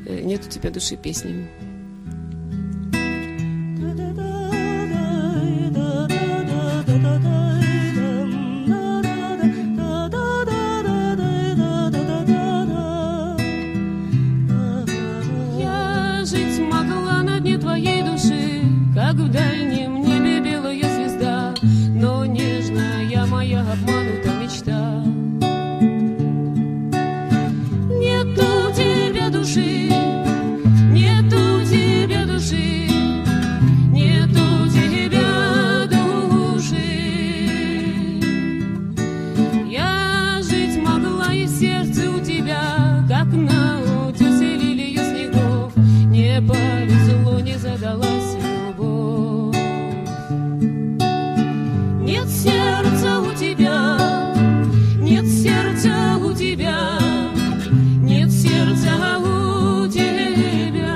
нет у тебя души песни. Я жить могла на дне твоей души, как в дальнем небе белая звезда, но нежная моя обманута мечта. Нет у тебя души, нет у тебя души, нет у тебя души. Я жить могла и в сердце у тебя, как на утесе лилию снегов, не повезло, не задалась любовь. Нет сердца у тебя, нет сердца у тебя, нет сердца у тебя.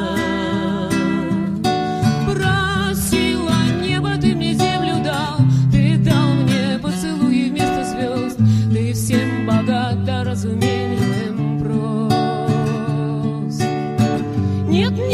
Просила небо, ты мне землю дал, ты дал мне поцелуи вместо звезд, ты всем богат, да разумением прост. Нет